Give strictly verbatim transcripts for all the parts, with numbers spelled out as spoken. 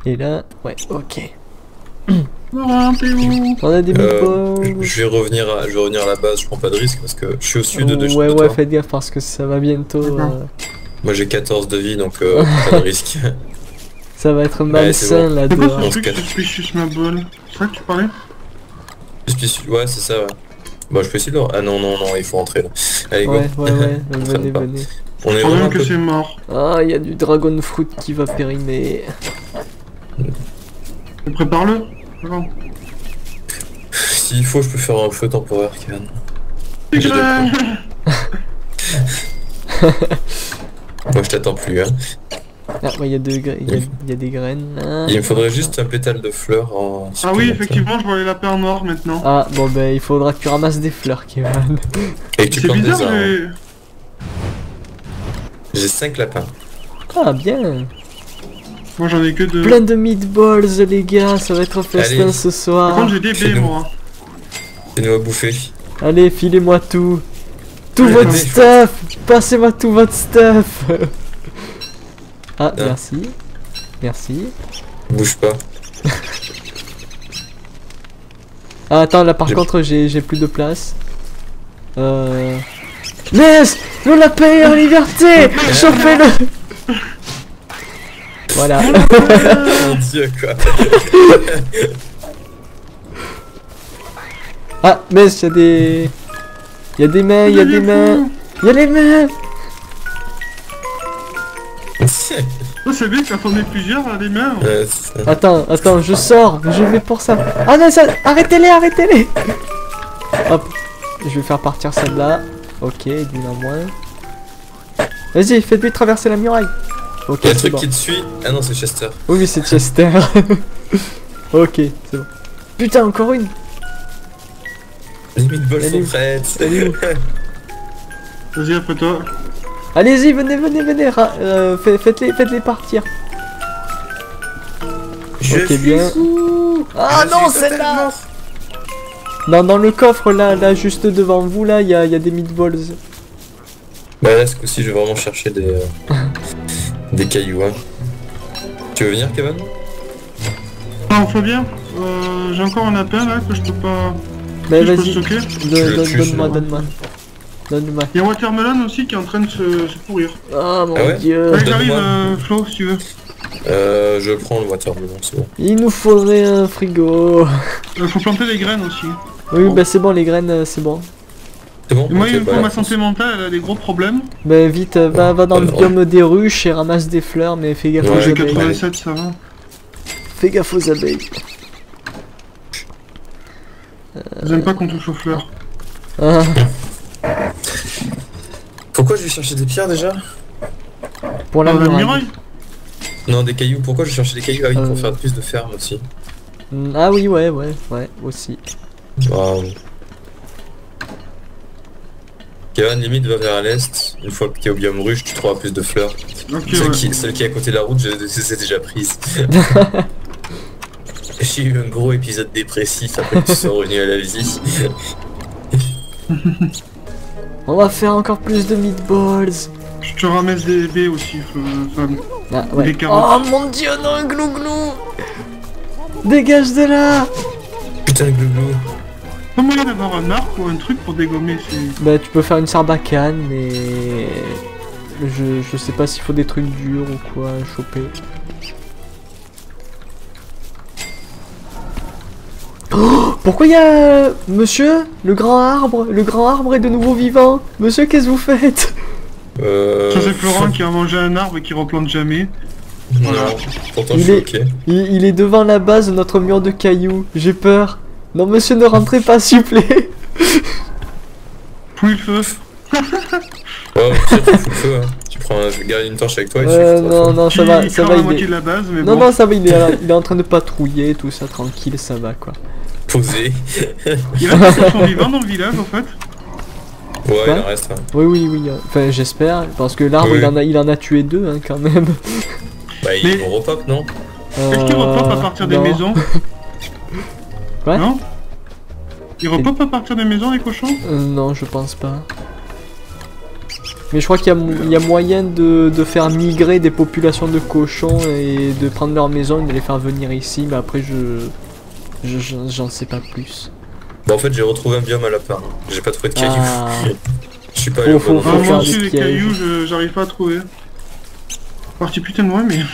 Et là, ouais, ok. Laurent, t'es où? On a des Euh, meatballs. je vais revenir à, je vais revenir à la base, je prends pas de risque parce que je suis au sud de, de Ouais, de ouais, toi. faites gaffe parce que ça va bientôt. D'accord. euh, Moi j'ai quatorze de vie donc euh, pas de risque. Ça va être Ouais, c'est malsain bon. là C'est quoi dehors. ce On se truc, cache. suspicious ma ball? C'est ça que tu parlais? Suspicieux- Ouais, c'est ça, ouais. Bah, je peux essayer de le... Ah non, non, non, il faut rentrer là. Allez, go. Ouais, ouais, ouais, On venez, traîne pas. venez. On est Je vraiment même un que peu... c'est mort. Ah, il y a du dragon fruit qui va périmer. Prépare-le. Attends. S'il faut, je peux faire un feu temporaire, Kevin. C'est J'ai deux grave. Moi, je t'attends plus, hein. Ah, ouais, il y, a deux gra- il y, a, il y a des graines là. Il me faudrait juste un pétale de fleurs en... Ah oui, effectivement, je vois les lapins noirs maintenant. Ah, bon, ben il faudra que tu ramasses des fleurs, Kevin. Et que tu C'est plantes des bizarre, arbres. j'ai... J'ai cinq lapins. Ah, bien. Moi j'en ai que deux. Plein de meatballs, les gars, ça va être un festin Allez. ce Par soir. contre, j'ai des Chez baies, nous. moi. Fais-nous à bouffer. Allez, filez-moi tout. Tout Allez, votre allez. stuff. Passez-moi tout votre stuff. Ah, Ah. merci. Merci. Bouge pas. Ah, attends, là par J'ai- contre, j'ai j'ai plus de place. Euh... Laisse le lapin est en liberté. Chauffez-le. Voilà. Mon dieu, quoi. Ah, mais il y a des... Il y a des mains, il y a des mains. Il y a les mains. Oh, c'est bien quand on est plusieurs, là, les mains. Ouais, c'est ça. Attends, attends, je sors, je vais pour ça. Ah non, ça... arrêtez-les, arrêtez-les. Hop, je vais faire partir celle-là. Ok, d'une en moins. Vas-y, faites-lui traverser la muraille. Ok, Il y a un c'est truc bon. qui te suit. Ah non, c'est Chester. Oui, mais c'est Chester. Ok, c'est bon. Putain, encore une. Les meatballs Elle est sont où prêtes. Elle est où Vas-y, après toi. Allez-y, venez, venez, venez. ra- euh, fait- Faites-les faites-les partir. Je Ok, suis bien. fou. Ah Je non, suis celle-là. totalement- Non, dans le coffre, là, là, juste devant vous, là, il y a, il y a des meatballs. Bah là, ce coup-ci, je vais vraiment chercher des... euh, des cailloux, hein. Tu veux venir, Kevin? Non, Fabien, euh, j'ai encore un lapin, là, que je peux pas... Bah, que je peux vas-y. stocker. Donne- Je le donne- tue, Donne-moi, celui-là. donne-moi. Donne-moi. Il y a Watermelon aussi qui est en train de se, se pourrir. Oh mon Ah ouais dieu. Ouais, j'arrive, donne-moi. euh, Flo, si tu veux. Euh, je prends le watermelon, c'est bon. Il nous faudrait un frigo. Il faut planter les graines aussi. Oui, bah c'est bon, les graines, euh, c'est bon. C'est bon? Et moi, Ok, il me bah, faut ma santé mentale, elle a des gros problèmes. Bah vite, euh, va, va dans le Ouais. biome des ruches et ramasse des fleurs, mais fais gaffe Ouais, aux J'ai abeilles. quatre-vingt-sept, ça va. Fais gaffe aux abeilles. J'aime pas qu'on touche aux fleurs. Ah, Pourquoi je vais chercher des pierres déjà? pour la Dans la muraille. muraille. Non, des cailloux. Pourquoi je vais chercher des cailloux? Ah oui, Euh. pour faire plus de ferme aussi. Mm, Ah oui, ouais, ouais, ouais, aussi. Waouh. Kevin, limite, va vers l'est. Une fois que t'es au biome ruche, tu trouveras plus de fleurs. Ok, Celle, ouais. qui, celle qui est à côté de la route, je je les ai déjà prises. J'ai eu un gros épisode dépressif après que tu sois revenu à la vie. On va faire encore plus de meatballs. Je te ramasse des baies aussi, Flo, Fab. Ah ouais. Des carottes. Oh mon dieu, non, glou glou. Dégage de là. Putain, glouglou. Pas moyen d'avoir un arc ou un truc pour dégommer ces... Bah tu peux faire une sarbacane, mais... Je, je sais pas s'il faut des trucs durs ou quoi à choper. Oh, pourquoi il y a... Monsieur, le grand arbre, le grand arbre est de nouveau vivant. Monsieur, qu'est-ce que vous faites? Euh... Ça c'est Florent qui a mangé un arbre et qui replante jamais. Non, pourtant Il je suis est- ok. il, il est devant la base de notre mur de cailloux. J'ai peur. Non monsieur, ne rentrez pas s'il vous plaît. Pouille le feu. Ouais, au pire, tu fous le feu, hein. Tu prends un... je garde une torche avec toi et tu Euh, fous le non, feu. non, ça Qui va, ça crame va, la il moitié est... de la base, mais Non, bon. non, ça va, il est, il est en train de patrouiller, tout ça, tranquille, ça va quoi. Posé. Il y a des sont vivants dans le village en fait. Ouais, il Quoi en reste. Hein. Oui, oui, oui, euh, enfin j'espère, parce que l'arbre Oui. il, en a, il en a tué deux hein, quand même. Bah, ils Mais- vont repop, non? Est-ce qu'ils repopent à partir des non. maisons? Quoi? Non? Ils repopent à partir des maisons les cochons? Euh, non, je pense pas. Mais je crois qu'il y, mo- y a moyen de, de faire migrer des populations de cochons et de prendre leur maison et de les faire venir ici, mais après je... je- je- j'en sais pas plus. Bon, en fait, j'ai retrouvé un biome à lapin. J'ai pas trouvé de cailloux. Ah, Je suis pas allé au Faut- bon faut Ah, endroit. faire moi des aussi, les pièges. cailloux, je- j'arrive pas à trouver. Parti putain de loin, mais.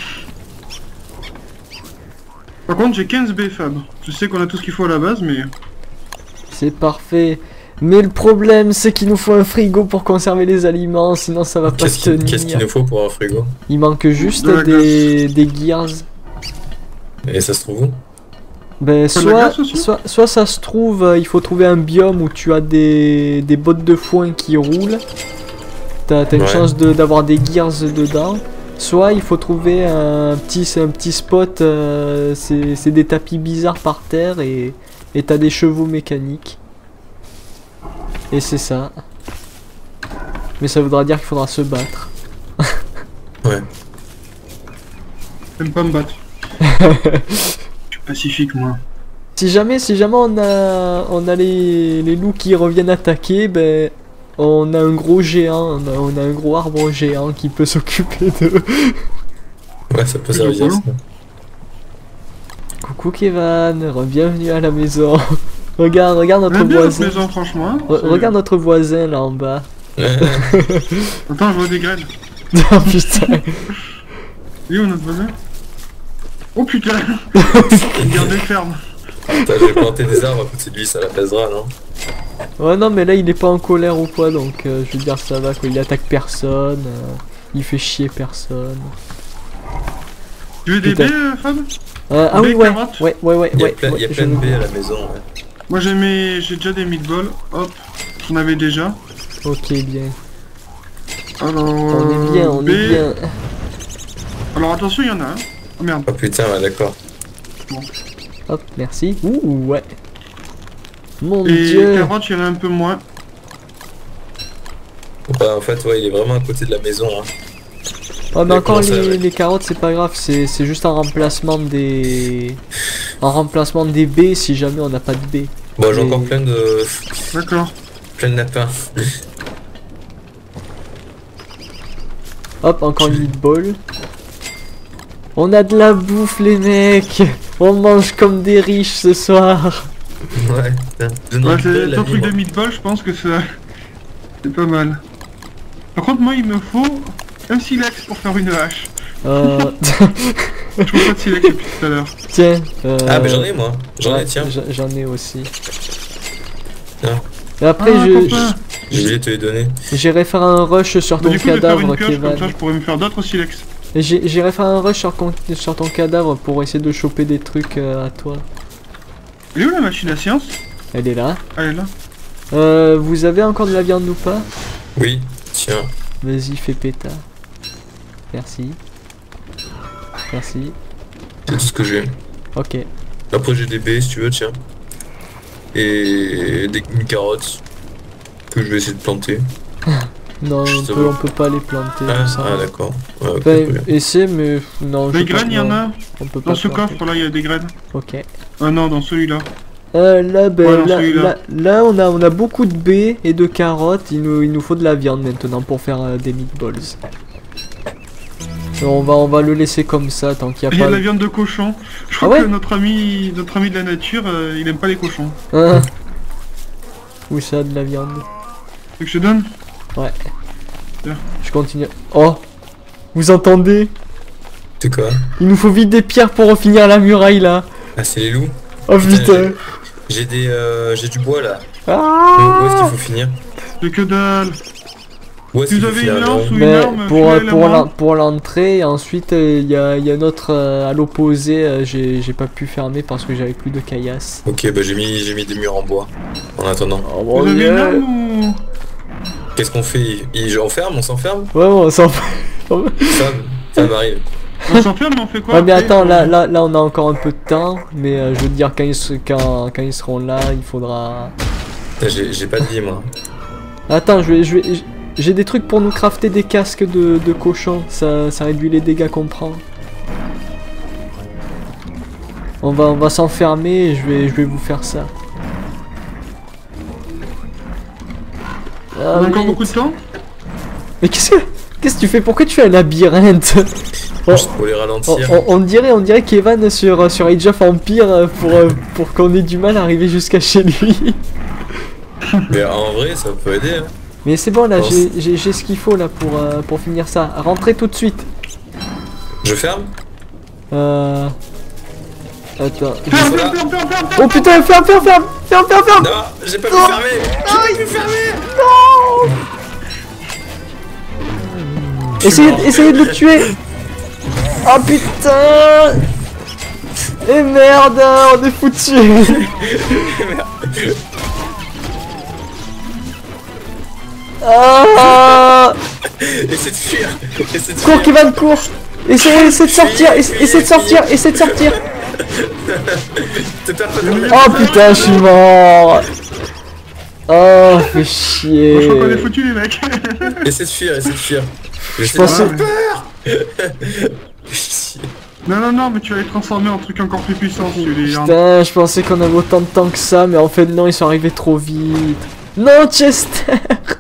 Par contre, j'ai quinze B Fab. Je sais qu'on a tout ce qu'il faut à la base, mais. c'est parfait. Mais le problème, c'est qu'il nous faut un frigo pour conserver les aliments, sinon ça va pas Qu'est-ce se qu'il tenir. qu'est-ce qu'il nous faut pour un frigo? Il manque juste De la des, des gears. Et ça se trouve où? Ben, Pas de la soit, glace aussi soit, soit ça se trouve, euh, il faut trouver un biome où tu as des, des bottes de foin qui roulent. T'as t'as une Ouais. chance de- d'avoir des gears dedans. Soit il faut trouver un petit, un petit spot, euh, c'est c'est des tapis bizarres par terre et et t'as des chevaux mécaniques. Et c'est ça. Mais ça voudra dire qu'il faudra se battre. Ouais. J'aime pas me battre. Je suis pacifique, moi. Si jamais, si jamais on a, on a les, les loups qui reviennent attaquer, ben on a un gros géant, on a, on a un gros arbre géant qui peut s'occuper d'eux. Ouais, ça peut C'est servir rigolo. ça. Coucou Kevin, bienvenue à la maison. Regarde, regarde notre J'aime bien notre voisin. maison, franchement. Re- C'est- regarde notre voisin là en bas. Ouais. Attends, je vois des graines. Oh putain. Il est où notre voisin? Oh putain! Il garde ferme. Putain, j'ai planté des arbres à côté de lui, ça l'apaisera, non? Ouais non mais là il est pas en colère ou quoi donc euh, je veux dire ça va quoi, il attaque personne, euh, il fait chier personne. Tu veux des B, Putain. euh, Fab? Euh, ah B, oui ouais, carottes ouais ouais ouais Il y a ouais. plein, il y a ouais, plein je de veux B bien. à la maison, ouais. Moi j'ai mes... j'ai déjà des meatballs. Hop, j'en avais déjà. Ok bien. Alors. On est bien, on B. est bien. Alors attention, il y en a un. Oh merde. Oh putain, ouais, d'accord. Hop, merci. Ouh, ouais. Mon Et dieu. carottes, il y en a un peu moins. Bah, en fait, ouais, il est vraiment à côté de la maison, hein. Oh, mais Et encore comment ça, les, ouais. les carottes, c'est pas grave, c'est c'est juste un remplacement des. Un remplacement des baies si jamais on n'a pas de baies. Bon, j'ai Et- encore plein de... D'accord. plein de lapins. Hop, encore une meatball. On a de la bouffe, les mecs. On mange comme des riches ce soir. Ouais, putain. Donne Ouais, envie de c'est la ton vie, truc de moi. meatball, je pense que ça. C'est pas mal. Par contre, moi, il me faut un silex pour faire une hache. Euh... Je trouve pas de silex depuis tout à l'heure. Tiens. Euh... Ah, mais j'en ai, moi. J'en ouais, ai, tiens. j'en- J'en ai aussi. Tiens. Et après, Ah, je- copain. J'ai oublié de te les donner. j'irai faire un rush sur Bah, ton du coup, je vais faire cadavre, une pioche, comme ça, Kevin. je pourrais me faire d'autres silex. Et j'ai- J'irai faire un rush sur, con- sur ton cadavre pour essayer de choper des trucs euh, à toi. Elle est où la machine à science? Elle est là. Elle est là. Euh, vous avez encore de la viande ou pas? Oui, tiens. Vas-y, fais pétard. Merci. Merci. C'est tout ce que j'ai. Ok. Après, j'ai des baies, si tu veux, tiens. Et des une carotte. Que je vais essayer de planter. Non, Je on sais peut, pas. on peut pas les planter. Ah, ça. ah, d'accord. Ouais, ok, Enfin, très bien. essaie, mais non. Des je peux graines, pas- il y en non, a. On peut pas Dans ce planter. coffre là, il y a des graines. Ok. Ah non, dans celui-là. Euh, là, ben, Ouais, dans là, celui-là. là, là, on a, on a beaucoup de baies et de carottes. Il nous, il nous faut de la viande maintenant pour faire euh, des meatballs. Et on va, on va le laisser comme ça tant qu'il Il n'y y a a de pas. la viande de cochon. Je crois Ah ouais que notre ami, notre ami de la nature, euh, il aime pas les cochons. Hein. Où ça, de la viande? Tu veux que je te donne? Je continue. Oh, vous entendez? C'est quoi? Il nous faut vite des pierres pour finir la muraille là. Ah, c'est les loups? Oh Putain, putain. J'ai des... Euh, j'ai du bois, là. Où, Ah où est-ce qu'il faut finir? J'ai que dalle. Où est-ce Si qu'il vous faut avez finir une là lance ou une Mais arme, pour, euh, filez-la pour, moi. l'en- pour l'entrée, et ensuite il y, a, y a un autre euh, à l'opposé, euh, j'ai j'ai pas pu fermer parce que j'avais plus de caillasse. Ok, bah j'ai mis, j'ai mis des murs en bois. En attendant. Oh Vous mon avez dieu. une arme ou... Qu'est-ce qu'on fait? Il, on ferme? On s'enferme? Ouais, bon, on s'en fout. Ça, ça m'arrive. On s'enferme mais on fait quoi Ouais, mais après attends, là, là, là on a encore un peu de temps, mais euh, je veux dire, quand ils, se- quand, quand ils seront là, il faudra. Putain, J'ai j'ai pas de vie, moi. Attends, je vais. Je vais j'ai des trucs pour nous crafter des casques de, de cochon, ça, ça réduit les dégâts qu'on prend. On va, on va s'enfermer et je vais, je vais vous faire ça. On a encore vite. beaucoup de temps? Mais qu'est-ce que... Qu'est-ce que tu fais? Pourquoi tu fais un labyrinthe? on, Juste pour les ralentir. on, on, on dirait, on dirait qu'Evan sur, sur Age of Empire pour, pour qu'on ait du mal à arriver jusqu'à chez lui. Mais en vrai, ça peut aider. Hein. Mais c'est bon là, Pense. j'ai j'ai ce qu'il faut là pour, euh, pour finir ça. Rentrez tout de suite. Je ferme. Euh... Attends. Ferme, Voilà. ferme, ferme, ferme, ferme. Oh putain, ferme, ferme, ferme, ferme, ferme, ferme. Non, j'ai pas pu Non. fermer. J'ai pas pu fermer. Non. Essayez, essayez de le tuer. Oh putain. Et merde, on est foutu. Ah. Essaie de fuir. Essaie de Cours fuir. Kevin, cours. Essayez, essayez de sortir, essa- essayez de sortir, essayez de sortir. T'es pas fait de Oh putain, je suis mort. Oh, fais chier. Franchement, qu'on est foutus, les mecs. Essaie de fuir, essaie de fuir. Je pensais... Non, non, non, mais tu vas les transformer en truc encore plus puissant si tu les gardes. Putain, je pensais qu'on avait autant de temps que ça, mais en fait non, ils sont arrivés trop vite. Non, Chester.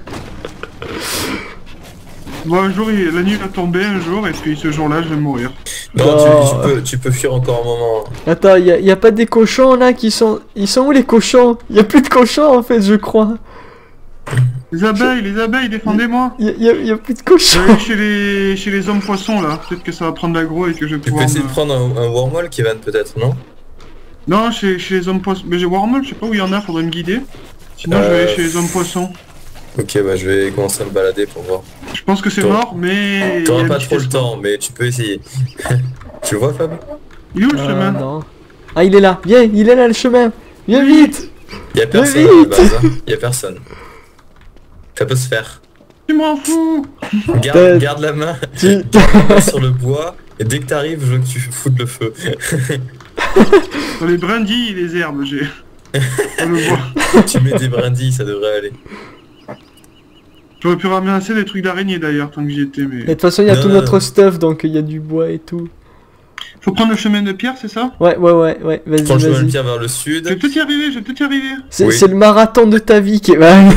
Bon, un jour, il- la nuit va tomber, un jour, et puis ce jour-là, je vais mourir. Non, Non. tu, tu peux, tu peux fuir encore un moment. Attends, y a, y a pas des cochons là qui sont... Ils sont où les cochons? Y a plus de cochons en fait, je crois. Les abeilles, les abeilles, défendez-moi. Y a, y a, y a plus de cochons. Je vais aller chez les, chez les hommes poissons, là. Peut-être que ça va prendre l'aggro et que je vais Tu peux pouvoir essayer me- de prendre un, un wormhole, Kevin, peut-être, non? Non, chez, chez les hommes poissons. Mais j'ai Wormhole, je sais pas où il y en a, faudrait me guider. Sinon, je vais Euh, aller chez les hommes poissons. Ok, bah je vais commencer à me balader pour voir. Je pense que c'est T'auras- mort, mais... il y T'auras a pas une trop le vitesse. temps, mais tu peux essayer. Tu le vois, Fab? Il est où le Ah, chemin? non. Ah, il est là. Viens, il est là le chemin. Viens vite. Y'a personne vite. à la base, hein. Y'a personne. Ça peut se faire. Tu m'en fous. Garde, T'as- garde la main Tu... sur le bois, et dès que t'arrives, je veux que tu foutes le feu. Dans les brindilles et les herbes, j'ai... On le voit. Tu mets des brindilles, ça devrait aller. J'aurais pu ramasser des trucs d'araignée d'ailleurs, tant que j'y étais, De mais... toute façon, il y a Non, tout non, notre non. stuff, donc il y a du bois et tout. Faut prendre le chemin de pierre, c'est ça? Ouais, ouais, ouais, ouais. Vas-y, Prends le chemin de vas-y. pierre vers le Je vais sud. peut-être y arriver, je vais peut-être y arriver. C'est Oui. c'est le marathon de ta vie, Kevin.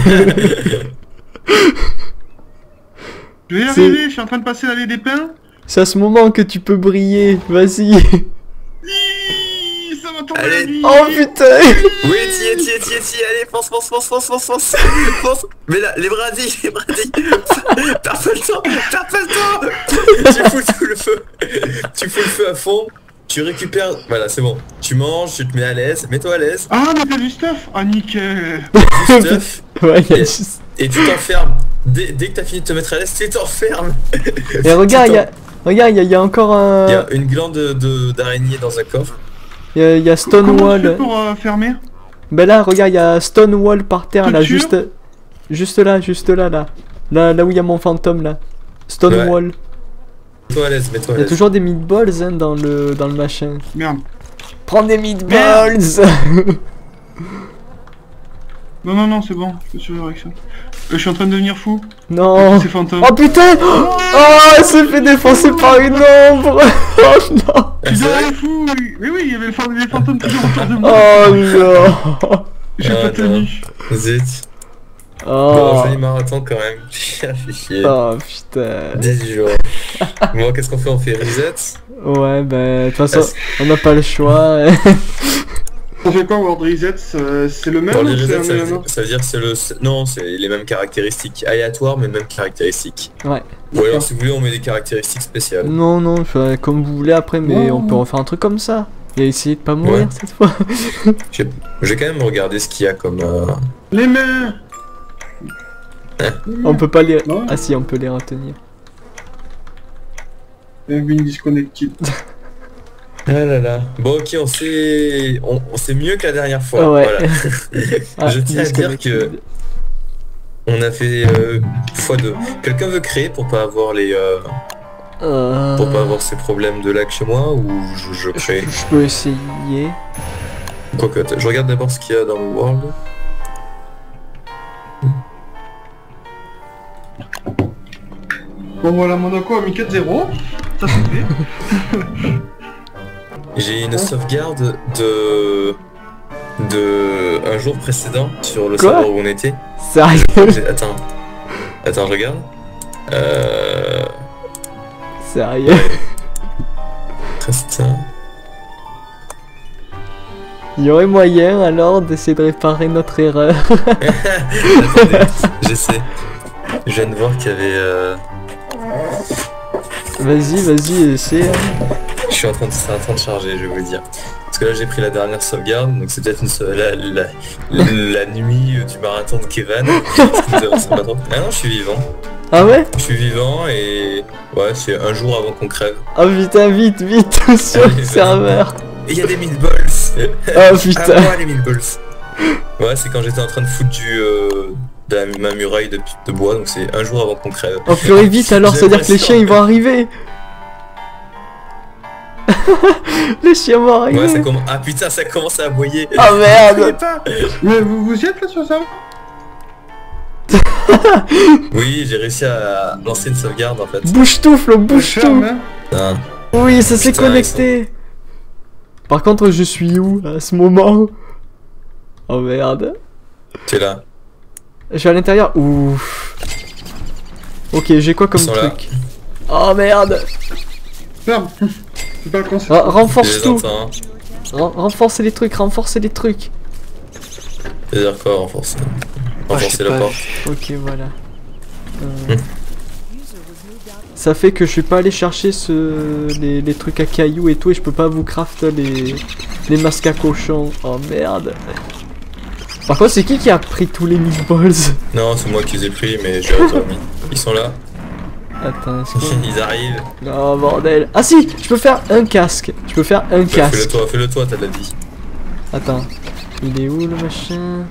Je vais y C'est- arriver, je suis en train de passer l'allée des pins. C'est à ce moment que tu peux briller. Vas-y. Hi, ça va tomber Allez. la nuit. Oh putain. Oui, t'y es, t'y es, t'y es, t'y es, allez, fonce, fonce, fonce, fonce, fonce, fonce, fonce. Mais là, les brindilles, les brindilles. Perds pas le temps, perds pas le temps. Tu fous tout le feu. Tu fous le feu à fond. Tu récupères, voilà, c'est bon. Tu manges, tu te mets à l'aise, mets-toi à l'aise. Ah, mais t'as du stuff. Ah, nickel. Du stuff, Ouais, y a juste... et tu t'enfermes. Dès, dès que t'as fini de te mettre à l'aise, tu t'enfermes. Et regarde, Tu il y a... Regarde, il y, a- y a encore un... Il y a une glande de- de- d'araignée dans un coffre. Il y a, y a Comment tu fais Stonewall. pour euh, fermer? Ben là, regarde, il y a Stonewall par terre, là, Structure juste... Juste là, juste là, là. Là, là où il y a mon fantôme, là. Stonewall. Mets-toi à l'aise, mets-toi à Il y a l'aise. toujours des meatballs, hein, dans le, dans le machin. Merde. Prends des meatballs. Non, non, non, c'est bon. Je peux survivre avec ça. Euh, je suis en train de devenir fou. Non. C'est fantôme. Oh putain. Oh, elle s'est fait défoncer par une ombre. Oh non. Ah, Je suis c'est vrai devenu fou. Oui, oui, oui, il y avait le fan- les fantômes toujours autour de moi. Oh non. J'ai Ah, pas tenu. Zut. Bon, Oh. joli marathon quand même. Fait chier. Oh putain. dix jours. Bon, qu'est-ce qu'on fait? On fait reset? Ouais, ben, de toute façon, Ah, on n'a pas le choix. On fait quoi, World Reset? euh, C'est le même Bon, ou les c'est resets, un ça, veut élément dire- ça veut dire que c'est le... Non, c'est les mêmes caractéristiques. Aléatoires, mais mêmes caractéristiques. Ouais. Ou alors, si vous voulez, on met des caractéristiques spéciales. Non, non, enfin, comme vous voulez après, mais Non. on peut refaire un truc comme ça. Et essayer de pas mourir Ouais. cette fois. Je je vais quand même regarder ce qu'il y a comme... euh, Les mains. On peut pas les... Non. Ah si, on peut les retenir. Win disconnected. Ah là là. Bon, ok, on s'est... On, on s'est mieux que la dernière fois. Ah ouais. Voilà. Ah, Je tiens à dire que... On a fait euh, fois deux. Quelqu'un veut créer pour pas avoir les... euh, Euh... Pour pas avoir ces problèmes de lag chez moi, ou je, je crée? Je peux essayer. Quoique, attends, je regarde d'abord ce qu'il y a dans le world. Bon, voilà, Monaco a mis quatre zéro. Ça se fait. J'ai une sauvegarde de... de un jour précédent sur le Quoi serveur où on était. Sérieux? J'ai- Attends. Attends, je regarde. Euh... Sérieux. Prestin. Il y aurait moyen alors d'essayer de réparer notre erreur. Attendez, j'essaie. Je viens de voir qu'il y avait... Euh... Vas-y, vas-y, essaie. Je suis en train de, c'est en train de charger, je vais vous dire. Parce que là j'ai pris la dernière sauvegarde, donc c'est peut-être une sau- la, la, la, la nuit du marathon de Kevin. Ah non, je suis vivant. Ah ouais? Je suis vivant et... Ouais, c'est un jour avant qu'on crève. Ah putain, vite, vite, sur le Allez, serveur. Et il y a des meatballs. Ah À putain. moi les meatballs. Ouais, c'est quand j'étais en train de foutre du... Euh, de la- ma muraille de, de bois, donc c'est un jour avant qu'on crève. Oh purée, vite alors, J'ai c'est-à-dire que les l'impression. chiens ils vont arriver. Les chiens vont arriver. Ouais, ça commence... Ah putain, ça commence à aboyer. Ah Je merde. voyais pas. Mais vous, vous y êtes là sur ça? Oui, j'ai réussi à lancer une sauvegarde en fait. Bouge tout, Flo, bouge tout. Hein. Putain. Oui, ça s'est Putain, connecté. Par contre, je suis où à ce moment? Oh merde. T'es là. Je suis à l'intérieur. Ouf. Ok, j'ai quoi comme Ils sont là. truc? Oh merde. Merde. C'est pas le con, c'est Ah, Je renforce les tout. entends. Ren- renforcez les trucs, renforcez les trucs. C'est-à-dire quoi, renforcer Renforcer la porte. Ok, voilà. Euh, Ça fait que je suis pas allé chercher ce... les, les trucs à cailloux et tout et je peux pas vous craft les, les masques à cochon. Oh merde. Par contre, c'est qui qui a pris tous les meatballs? Non, c'est moi qui les ai pris, mais j'ai remis. Ils sont là. Attends, est-ce que... Ils arrivent. Oh bordel. Ah si, je peux faire un casque. Je peux faire un Ouais, fais-le casque. toi, fais-le toi, t'as de la vie. Attends. Il est où le machin?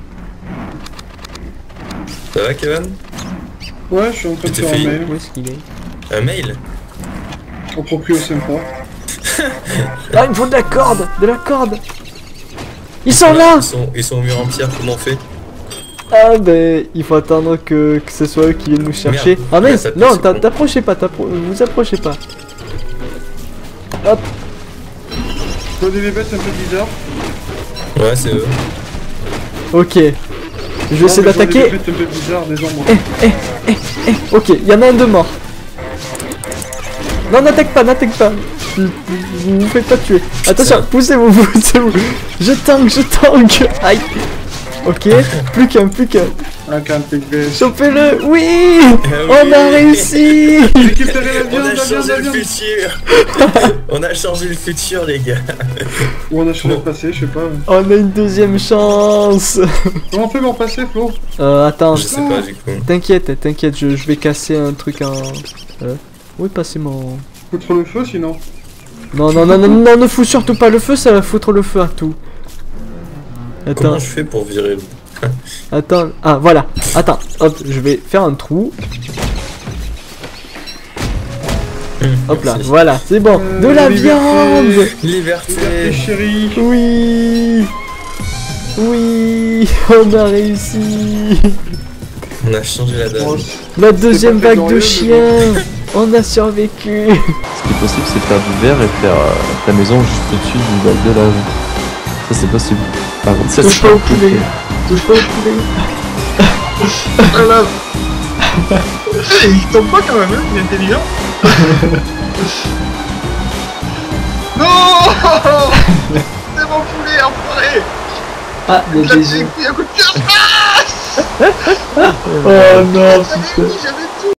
Ça va, Kevin? Ouais, je suis en train de Tu t'es faire un fait- mail. Où est-ce qu'il est? Un mail? En proprio sympa. Ah, il me faut de la corde. De la corde. Ils sont là. Ils sont, ils sont au mur en pierre, comment on fait? Ah ben, il faut attendre que, que ce soit eux qui viennent nous chercher. Merde. Ah mais Ouais, ça te non, passe, t'a- c'est bon. t'approchez pas, t'appro- vous approchez pas. Hop, Je vois des bêtes un peu bizarres. Ouais, c'est eux. ok. Je vais essayer Non, mais je vois d'attaquer. Des bêtes un peu bizarres, des ombres. Eh, ok, il y en a un de mort. Non, n'attaque pas, n'attaque pas. Vous vous vous faites pas tuer. Attention, poussez-vous, poussez-vous. Je tank, je tank. Aïe. Ok, plus qu'un, plus qu'un. Ah, quand t'es bête. Chopez-le, oui. Ah On a oui. réussi. Récupérez la On viande, a la viande, changé la le viande. futur. On a changé le futur, les gars. Ou on a changé de passé, je sais pas. On a une deuxième chance. Comment on fait pour passer, Flo? Euh, attends. Je sais pas, du coup. T'inquiète, t'inquiète, je, je vais casser un truc en... Euh, où est passé mon... Foutre le feu sinon. Non, non, non, non, non, ne fous surtout pas le feu, ça va foutre le feu à tout. Attends, Comment je fais pour virer le... attends, ah voilà, attends, hop, je vais faire un trou, hop là, Merci. voilà, c'est bon, de la Euh, liberté. viande. Liberté, Liberté. chérie. Oui. Oui, on a réussi. On a changé la Bon, donne. La deuxième pas très vague de glorieux, mais chiens, on a survécu. Ce qui est possible, c'est faire du verre et faire euh, ta maison juste au-dessus d'une vague de lave. Ça, c'est possible. Par contre, ça, Touche c'est pas au compliqué. poulet. Touche pas au poulet. Il tombe pas quand même, hein, il est intelligent. Non. C'est mon poulet, enfoiré. Ah, il y a Je l'ai des... pris un coup de pied. Oh non, J'avais tout, j'avais tout.